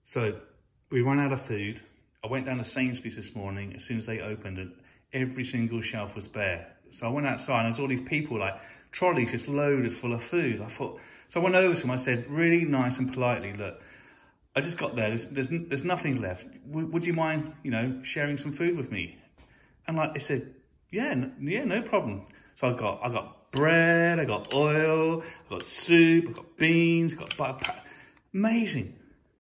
So we ran out of food. I went down to Sainsbury's this morning as soon as they opened, and every single shelf was bare. So I went outside and there's all these people, like trolleys just loaded full of food. So I went over to them, I said really nice and politely, look, I just got there, there's nothing left. Would you mind, sharing some food with me? And like they said, yeah, no problem. So I got bread, I got oil, I got soup, I got beans, I got butter. Amazing.